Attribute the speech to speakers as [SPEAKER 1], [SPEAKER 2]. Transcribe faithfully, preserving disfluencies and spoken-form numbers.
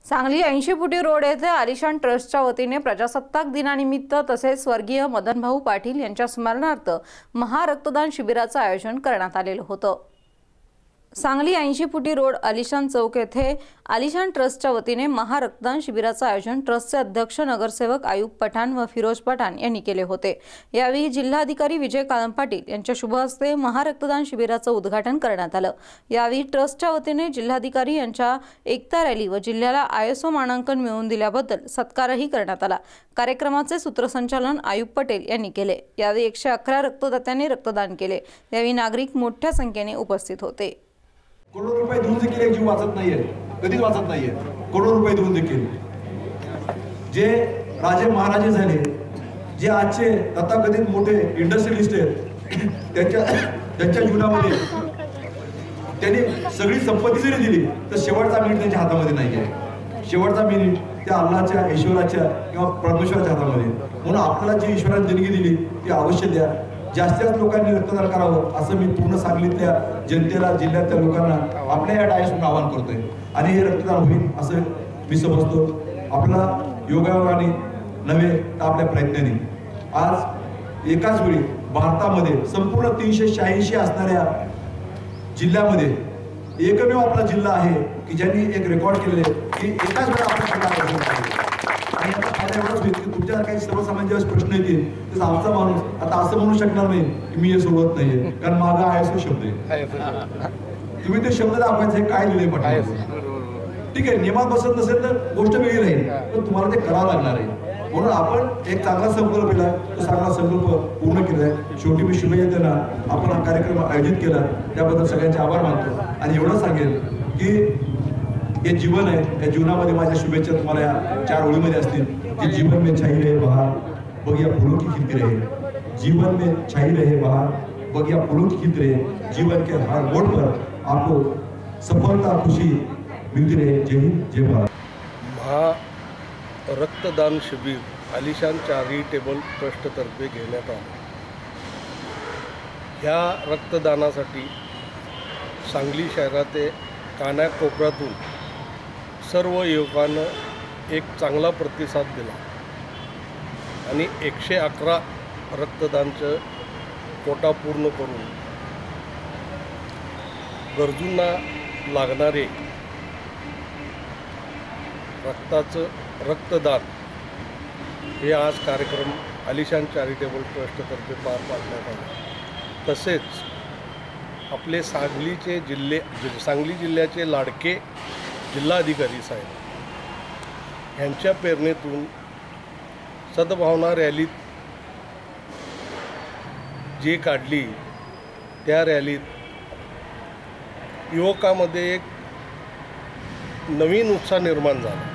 [SPEAKER 1] सांगली ऐंशी फुटी रोड येथे आलिशान ट्रस्टच्या वतीने प्रजासत्ताक दिनानिमित्त तसेच स्वर्गीय मदनभाऊ पाटील यांच्या स्मरणार्थ महारक्तदान शिबिराचे आयोजन करण्यात आलेले होते। सांगली ऐंशी फुटी रोड आलिशान चौक येथे आलिशान ट्रस्टच्या वतीने महारक्तदान शिबिराचे आयोजन ट्रस्टचे अध्यक्ष नगरसेवक आयुब पठाण व फिरोज पठाण यांनी केले होते। यावेळी जिल्हाधिकारी विजय कालम पाटील यांच्या शुभ हस्ते महारक्तदान शिबिराचे उद्घाटन करण्यात आले। यावेळी ट्रस्टच्या वतीने जिल्हाधिकारी यांच्या एकता रॅली व जिल्ह्याला आयएसओ मानांकन मिळवून दिल्याबद्दल सत्कारही करण्यात आला। कार्यक्रमाचे सूत्रसंचालन आयुब पटेल यांनी केले। यावेळी एकशे अकरा रक्तदात्यांनी रक्तदान केले। यावेळी नागरिक मोठ्या संख्येने उपस्थित होते।
[SPEAKER 2] करोड रुपये देऊन देखील एक जीव वाचत नाहीये, कधीच वाचत नाहीये। करोड रुपये देऊन देखील जे राजे महाराजे झाले, जे आजचे तथाकथित मोठे इंडस्ट्रियलिस्ट आहेत, त्यांच्या त्यांच्या जीवनामध्ये त्यांनी सगळी संपत्ती जरी दिली तर शेवटचा मिनिट त्यांच्या हातामध्ये नाहीये। शेवटचा मिनिट त्या अल्लाहच्या, ईश्वराच्या किंवा परमेश्वराच्या हातामध्ये। म्हणून आपल्याला जी ईश्वराने देणगी दिली ती अवश्य द्या। जास्तीत जास्त लोकांनी रक्तदान करावं असं मी पूर्ण सांगलीतल्या जनतेला, जिल्ह्यातल्या लोकांना आपल्या या डायसमधून आवाहन करतोय आणि हे रक्तदान होईल असं मी समजतो। आपला योगायोगाने नव्हे तर आपल्या प्रयत्नांनी आज एकाच वेळी भारतामध्ये संपूर्ण तीनशे शहाऐंशी असणाऱ्या जिल्ह्यामध्ये एकमेव आपला जिल्हा आहे की ज्यांनी एक रेकॉर्ड केलेले की एकाच वेळा आपण आणि आता फायदा एवढाच होईल की तुमच्या काही सर्वसामान्य प्रश्न येतील तर आमचा माणूस आता असं म्हणू शकणार नाही की मी हे सोडवत नाहीये, कारण मागा आयएसओ शब्द आहे। तुम्ही ते शब्द दाखवायचे काय लिहिले पाहिजे, ठीक आहे। नियमात बसत नसेल तर गोष्ट वेगळी राहील, पण तुम्हाला ते करावं लागणार आहे। म्हणून आपण एक चांगला संकल्प केला, तो चांगला संकल्प पूर्ण केलाय। शेवटी मी शुभेच्छा देणार, आपण हा कार्यक्रम आयोजित केला त्याबद्दल सगळ्यांचे आभार मानतो आणि एवढं सांगेल की हे जीवन आहे, या जीवनामध्ये माझ्या शुभेच्छा तुम्हाला या चार ओळीमध्ये असतील की जीवन में छाई रहे बहार, बगिया फूलों की खिलती रहे। जीवन में छाई रहे बहार, बगिया फूलों की खिलती रहे। जीवन के हर मोड़ पर आपको सफलता, खुशी मिलती रहे। जय हिंद, जय भारत।
[SPEAKER 3] महा रक्तदान शिबिर आलिशान चॅरिटेबल ट्रस्टतर्फे घेण्यात आले। ह्या रक्तदानासाठी सांगली शहरातील कानाकोपऱ्यातून सर्व युवकांना एक चांगला प्रतिसाद दिला आणि एकशे अकरा रक्तदानचं कोटा पूर्ण करून गरजूंना लागणारे रक्ताचं रक्तदान हे आज कार्यक्रम आलिशान चॅरिटेबल ट्रस्टतर्फे पार पाडण्यात आला। तसेच आपले सांगलीचे जिल्हे सांगली जिल्ह्याचे लाडके जिल्हाधिकारी साहेब यांच्या प्रेरणेतून सद्भावना रॅलीत जी काढली, त्या रॅलीत युवकामध्ये एक नवीन उत्साह निर्माण झाला।